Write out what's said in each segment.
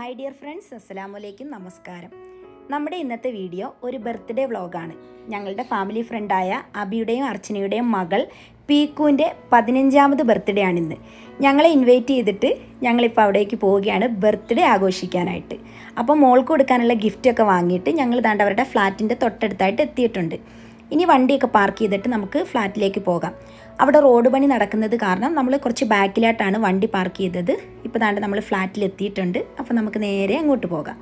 Hi dear friends, അസ്സലാമലൈക്കും, നമസ്കാരം. നമ്മുടെ ഇന്നത്തെ വീഡിയോ ഒരു ബർത്ത്ഡേ വ്ളോഗാണ്. ഞങ്ങളുടെ ഫാമിലി ഫ്രണ്ടായ അബിയുടെയും അർച്ചനയുടെയും മകൾ പീക്കുവിൻ്റെ 15ാമത് ബർത്ത്ഡേ ആണിന്ന്. ഞങ്ങളെ ഇൻവൈറ്റ് ചെയ്തിട്ട് ഞങ്ങളിപ്പോൾ അവിടേക്ക് പോവുകയാണ് ബർത്ത്ഡേ ആഘോഷിക്കാനായിട്ട്. അപ്പോൾ മോൾക്ക് കൊടുക്കാനുള്ള ഗിഫ്റ്റൊക്കെ വാങ്ങിയിട്ട് ഞങ്ങൾ ദാണ്ട് അവരുടെ ഫ്ലാറ്റിൻ്റെ തൊട്ടടുത്തായിട്ട് എത്തിയിട്ടുണ്ട്. ഇനി വണ്ടിയൊക്കെ പാർക്ക് ചെയ്തിട്ട് നമുക്ക് ഫ്ലാറ്റിലേക്ക് പോകാം. അവിടെ റോഡ് പണി നടക്കുന്നത് കാരണം നമ്മൾ കുറച്ച് ബാക്കിലായിട്ടാണ് വണ്ടി പാർക്ക് ചെയ്തത്. ഇപ്പോൾ ദാണ്ട് നമ്മൾ ഫ്ലാറ്റിൽ എത്തിയിട്ടുണ്ട്. അപ്പോൾ നമുക്ക് നേരെ അങ്ങോട്ട് പോകാം.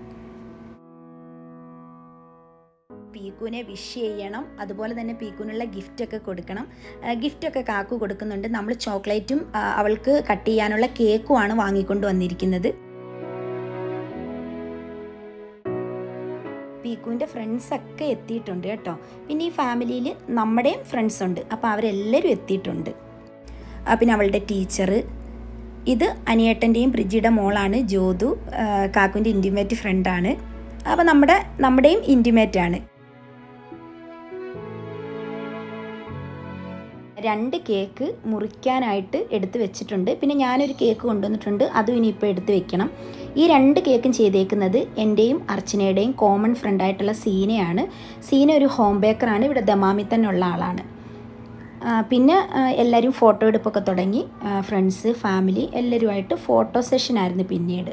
പീക്കുവിനെ വിഷ് ചെയ്യണം, അതുപോലെ തന്നെ പീക്കുവിനുള്ള ഗിഫ്റ്റൊക്കെ കൊടുക്കണം. ഗിഫ്റ്റൊക്കെ കാക്കു കൊടുക്കുന്നുണ്ട്. നമ്മൾ ചോക്ലേറ്റും അവൾക്ക് കട്ട് ചെയ്യാനുള്ള കേക്കുമാണ് വാങ്ങിക്കൊണ്ട് വന്നിരിക്കുന്നത്. പീക്കുവിൻ്റെ ഫ്രണ്ട്സൊക്കെ എത്തിയിട്ടുണ്ട് കേട്ടോ. പിന്നെ ഈ ഫാമിലിയിൽ നമ്മുടെയും ഫ്രണ്ട്സ് ഉണ്ട്, അപ്പോൾ അവരെല്ലാവരും എത്തിയിട്ടുണ്ട്. പിന്നെ അവളുടെ ടീച്ചർ, ഇത് അനിയേട്ടൻ്റെയും പ്രിജിയുടെ മോളാണ് ജ്യോതു, കാക്കുവിൻ്റെ ഇൻറ്റിമേറ്റ് ഫ്രണ്ടാണ്. അപ്പോൾ നമ്മുടെയും ഇൻറ്റിമേറ്റ് ആണ്. 2 കേക്ക് മുറിക്കാനായിട്ട് എടുത്ത് വെച്ചിട്ടുണ്ട്. പിന്നെ ഞാനൊരു കേക്ക് കൊണ്ടുവന്നിട്ടുണ്ട്, അതും ഇനിയിപ്പോൾ എടുത്ത് വെക്കണം. ഈ 2 കേക്കും ചെയ്തേക്കുന്നത് എൻ്റെയും അർച്ചനയുടെയും കോമൺ ഫ്രണ്ടായിട്ടുള്ള സീനയാണ്. സീന ഒരു ഹോം ബേക്കറാണ്, ഇവിടെ ദമാമിൽ തന്നെ ഉള്ള ആളാണ്. പിന്നെ എല്ലാവരും ഫോട്ടോ എടുപ്പൊക്കെ തുടങ്ങി. ഫ്രണ്ട്സ്, ഫാമിലി എല്ലാവരുമായിട്ട് ഫോട്ടോ സെഷനായിരുന്നു പിന്നീട്.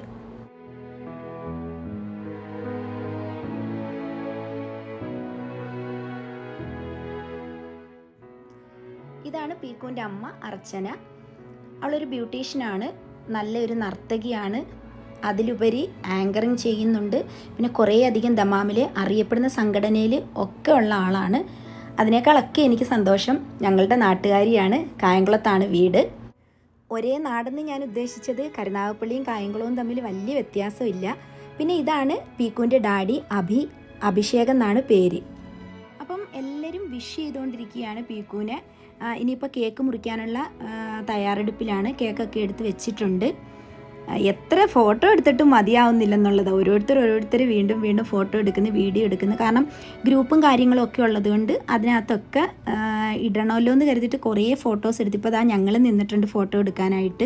ഇതാണ് പീക്കുവിൻ്റെ അമ്മ അർച്ചന. അവളൊരു ബ്യൂട്ടീഷ്യനാണ്, നല്ലൊരു നർത്തകിയാണ്, അതിലുപരി ആങ്കറിങ് ചെയ്യുന്നുണ്ട്. പിന്നെ കുറേ അധികം ദമാമിൽ അറിയപ്പെടുന്ന സംഘടനയിൽ ഒക്കെ ഉള്ള ആളാണ്. അതിനേക്കാളൊക്കെ എനിക്ക് സന്തോഷം, ഞങ്ങളുടെ നാട്ടുകാരിയാണ്, കായംകുളത്താണ് വീട്. ഒരേ നാടെന്ന് ഞാൻ ഉദ്ദേശിച്ചത് കരുനാഗപ്പള്ളിയും കായംകുളവും തമ്മിൽ വലിയ വ്യത്യാസമില്ല. പിന്നെ ഇതാണ് പീക്കുവിൻ്റെ ഡാഡി അഭിഷേക് എന്നാണ് പേര്. അപ്പം എല്ലാവരും വിഷ് ചെയ്തുകൊണ്ടിരിക്കുകയാണ് പീക്കുവിനെ. ഇനിയിപ്പോൾ കേക്ക് മുറിക്കാനുള്ള തയ്യാറെടുപ്പിലാണ്. കേക്കൊക്കെ എടുത്ത് വെച്ചിട്ടുണ്ട്. എത്ര ഫോട്ടോ എടുത്തിട്ടും മതിയാവുന്നില്ലെന്നുള്ളത്, ഓരോരുത്തർ വീണ്ടും ഫോട്ടോ എടുക്കുന്നു, വീഡിയോ എടുക്കുന്നു. കാരണം ഗ്രൂപ്പും കാര്യങ്ങളും ഒക്കെ ഉള്ളതുകൊണ്ട് അതിനകത്തൊക്കെ ഇടണമല്ലോ എന്ന് കരുതിയിട്ട് കുറേ ഫോട്ടോസ് എടുത്ത് ഇപ്പോൾ അതാ ഞങ്ങൾ നിന്നിട്ടുണ്ട് ഫോട്ടോ എടുക്കാനായിട്ട്.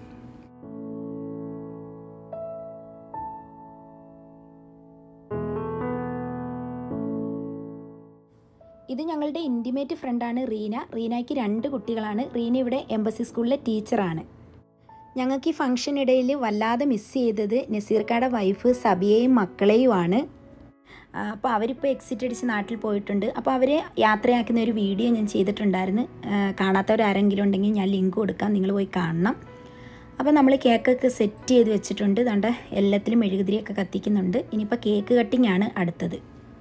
ഇത് ഞങ്ങളുടെ ഇൻറ്റിമേറ്റ് ഫ്രണ്ടാണ് റീന. റീനയ്ക്ക് 2 കുട്ടികളാണ്. റീന ഇവിടെ എംബസി സ്കൂളിലെ ടീച്ചറാണ്. ഞങ്ങൾക്ക് ഈ ഫംഗ്ഷൻ ഇടയിൽ വല്ലാതെ മിസ് ചെയ്തത് നസീർക്കാടെ വൈഫ് സബിയയും മക്കളെയുമാണ്. അപ്പോൾ അവരിപ്പോൾ എക്സിറ്റ് അടിച്ച് നാട്ടിൽ പോയിട്ടുണ്ട്. അപ്പോൾ അവരെ യാത്രയാക്കുന്ന ഒരു വീഡിയോ ഞാൻ ചെയ്തിട്ടുണ്ടായിരുന്നു. കാണാത്തവരാരെങ്കിലും ഉണ്ടെങ്കിൽ ഞാൻ ലിങ്ക് കൊടുക്കാം, നിങ്ങൾ പോയി കാണണം. അപ്പോൾ നമ്മൾ കേക്കൊക്കെ സെറ്റ് ചെയ്ത് വെച്ചിട്ടുണ്ട്. ദാണ്ട എല്ലാത്തിലും മെഴുകുതിരിയൊക്കെ കത്തിക്കുന്നുണ്ട്. ഇനിയിപ്പോൾ കേക്ക് കട്ടിംഗ് ആണ് അടുത്തത്.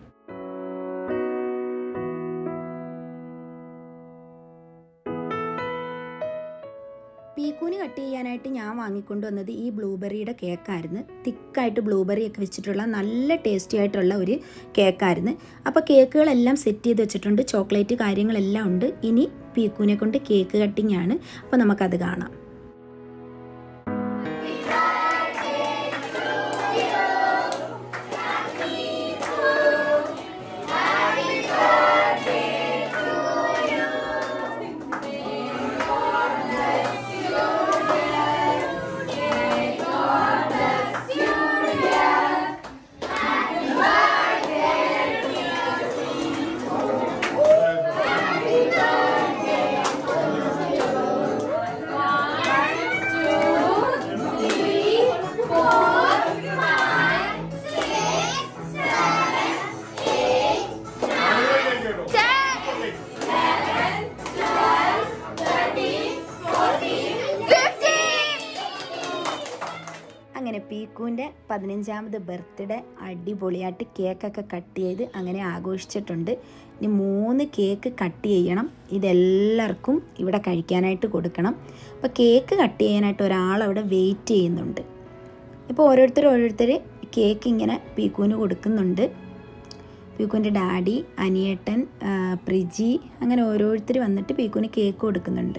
പീക്കൂന് കട്ട് ചെയ്യാനായിട്ട് ഞാൻ വാങ്ങിക്കൊണ്ട് വന്നത് ഈ ബ്ലൂബെറിയുടെ കേക്കായിരുന്നു. തിക്കായിട്ട് ബ്ലൂബെറിയൊക്കെ വെച്ചിട്ടുള്ള നല്ല ടേസ്റ്റി ആയിട്ടുള്ള ഒരു കേക്കായിരുന്നു. അപ്പോൾ കേക്കുകളെല്ലാം സെറ്റ് ചെയ്ത് വെച്ചിട്ടുണ്ട്, ചോക്ലേറ്റ് കാര്യങ്ങളെല്ലാം ഉണ്ട്. ഇനി പീക്കൂനെ കൊണ്ട് കേക്ക് കട്ടിംഗ് ആണ്. അപ്പോൾ നമുക്കത് കാണാം. അങ്ങനെ പീക്കുവിൻ്റെ 15ാമത് ബർത്ത്ഡേ അടിപൊളിയായിട്ട് കേക്കൊക്കെ കട്ട് ചെയ്ത് അങ്ങനെ ആഘോഷിച്ചിട്ടുണ്ട്. ഇനി 3 കേക്ക് കട്ട് ചെയ്യണം. ഇതെല്ലാവർക്കും ഇവിടെ കഴിക്കാനായിട്ട് കൊടുക്കണം. അപ്പോൾ കേക്ക് കട്ട് ചെയ്യാനായിട്ട് ഒരാളവിടെ വെയിറ്റ് ചെയ്യുന്നുണ്ട്. ഇപ്പോൾ ഓരോരുത്തർ കേക്ക് ഇങ്ങനെ പീക്കുവിന് കൊടുക്കുന്നുണ്ട്. പീക്കുവിൻ്റെ ഡാഡി, അനിയേട്ടൻ, പ്രിജി, അങ്ങനെ ഓരോരുത്തർ വന്നിട്ട് പീക്കുവിന് കേക്ക് കൊടുക്കുന്നുണ്ട്.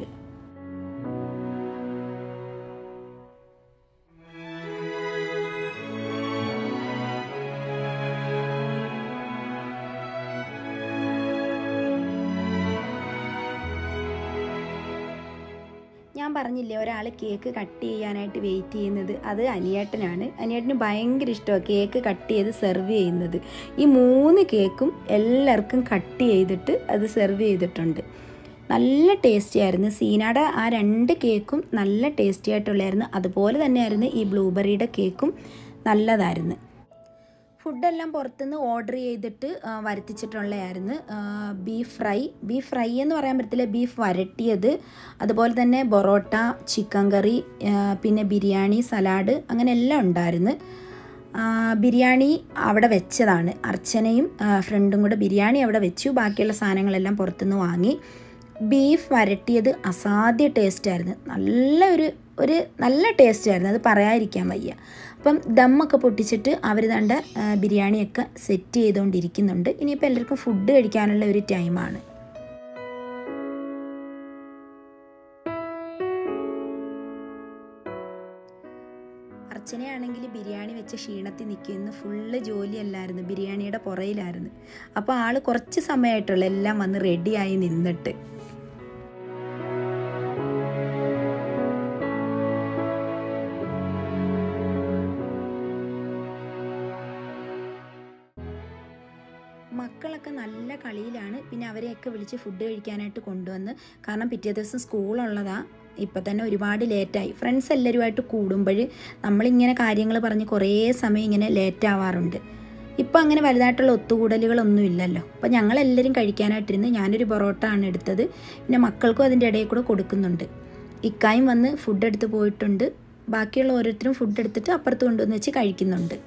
ഞാൻ പറഞ്ഞില്ലേ ഒരാൾ കേക്ക് കട്ട് ചെയ്യാനായിട്ട് വെയിറ്റ് ചെയ്യുന്നത്, അത് അനിയേട്ടനാണ്. അനിയേട്ടന് ഭയങ്കര ഇഷ്ടമാണ് കേക്ക് കട്ട് ചെയ്ത് സെർവ് ചെയ്യുന്നത്. ഈ 3 കേക്കും എല്ലാവർക്കും കട്ട് ചെയ്തിട്ട് അത് സെർവ് ചെയ്തിട്ടുണ്ട്. നല്ല ടേസ്റ്റി ആയിരുന്നു. സീനയുടെ ആ 2 കേക്കും നല്ല ടേസ്റ്റി ആയിട്ടുള്ളായിരുന്നു. അതുപോലെ തന്നെയായിരുന്നു ഈ ബ്ലൂബെറിയുടെ കേക്കും നല്ലതായിരുന്നു. ഫുഡെല്ലാം പുറത്തുനിന്ന് ഓർഡർ ചെയ്തിട്ട് വരുത്തിച്ചിട്ടുള്ളതായിരുന്നു. ബീഫ് ഫ്രൈ എന്ന് പറയാൻ പറ്റത്തില്ല, ബീഫ് വരട്ടിയത്, അതുപോലെ തന്നെ പൊറോട്ട, ചിക്കൻ കറി, പിന്നെ ബിരിയാണി, സലാഡ്, അങ്ങനെ എല്ലാം ഉണ്ടായിരുന്നു. ബിരിയാണി അവിടെ വെച്ചതാണ്. അർച്ചനയും ഫ്രണ്ടും കൂടെ ബിരിയാണി അവിടെ വെച്ചു. ബാക്കിയുള്ള സാധനങ്ങളെല്ലാം പുറത്തുനിന്ന് വാങ്ങി. ബീഫ് വരട്ടിയത് അസാധ്യ ടേസ്റ്റായിരുന്നു. നല്ല ടേസ്റ്റായിരുന്നു, അത് പറയാതിരിക്കാൻ വയ്യ. അപ്പം ദമ്മൊക്കെ പൊട്ടിച്ചിട്ട് അവർ ദണ്ട ബിരിയാണിയൊക്കെ സെറ്റ് ചെയ്തുകൊണ്ടിരിക്കുന്നുണ്ട്. ഇനിയിപ്പോൾ എല്ലാവർക്കും ഫുഡ് കഴിക്കാനുള്ള ഒരു ടൈമാണ്. അർച്ചനയാണെങ്കിൽ ബിരിയാണി വെച്ച ക്ഷീണത്തിൽ നിൽക്കുന്നു. ഫുള്ള് ജോലിയല്ലായിരുന്നു, ബിരിയാണിയുടെ പുറയിലായിരുന്നു. അപ്പോൾ ആൾ കുറച്ച് സമയമായിട്ടുള്ള എല്ലാം വന്ന് റെഡിയായി നിന്നിട്ട്. മക്കളൊക്കെ നല്ല കളിയിലാണ്. പിന്നെ അവരെയൊക്കെ വിളിച്ച് ഫുഡ് കഴിക്കാനായിട്ട് കൊണ്ടുവന്ന്, കാരണം പിറ്റേ ദിവസം സ്കൂളുള്ളതാണ്. ഇപ്പം തന്നെ ഒരുപാട് ലേറ്റായി. ഫ്രണ്ട്സ് എല്ലാവരുമായിട്ട് കൂടുമ്പോൾ നമ്മളിങ്ങനെ കാര്യങ്ങൾ പറഞ്ഞ് കുറേ സമയം ഇങ്ങനെ ലേറ്റ് ആവാറുണ്ട്. ഇപ്പം അങ്ങനെ വലുതായിട്ടുള്ള ഒത്തുകൂടലുകളൊന്നും ഇല്ലല്ലോ. അപ്പം ഞങ്ങളെല്ലാവരും കഴിക്കാനായിട്ടിരുന്ന് ഞാനൊരു പൊറോട്ട ആണ് എടുത്തത്. പിന്നെ മക്കൾക്കും അതിൻ്റെ ഇടയിൽ കൂടെ കൊടുക്കുന്നുണ്ട്. ഇക്കായും വന്ന് ഫുഡ് എടുത്ത് പോയിട്ടുണ്ട്. ബാക്കിയുള്ള ഓരോരുത്തരും ഫുഡ് എടുത്തിട്ട് അപ്പുറത്ത് കൊണ്ടുവന്ന് വെച്ച് കഴിക്കുന്നുണ്ട്.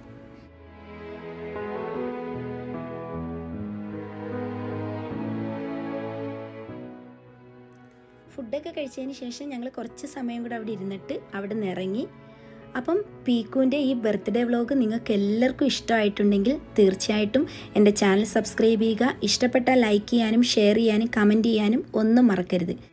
ഫുഡൊക്കെ കഴിച്ചതിന് ശേഷം ഞങ്ങൾ കുറച്ച് സമയം കൂടെ അവിടെ ഇരുന്നിട്ട് അവിടെ നിന്ന് ഇറങ്ങി. അപ്പം പീക്കുവിൻ്റെ ഈ ബർത്ത്ഡേ വ്ലോഗ് നിങ്ങൾക്ക് എല്ലാവർക്കും ഇഷ്ടമായിട്ടുണ്ടെങ്കിൽ തീർച്ചയായിട്ടും എൻ്റെ ചാനൽ സബ്സ്ക്രൈബ് ചെയ്യുക. ഇഷ്ടപ്പെട്ടാൽ ലൈക്ക് ചെയ്യാനും ഷെയർ ചെയ്യാനും കമൻറ്റ് ചെയ്യാനും ഒന്നും മറക്കരുത്.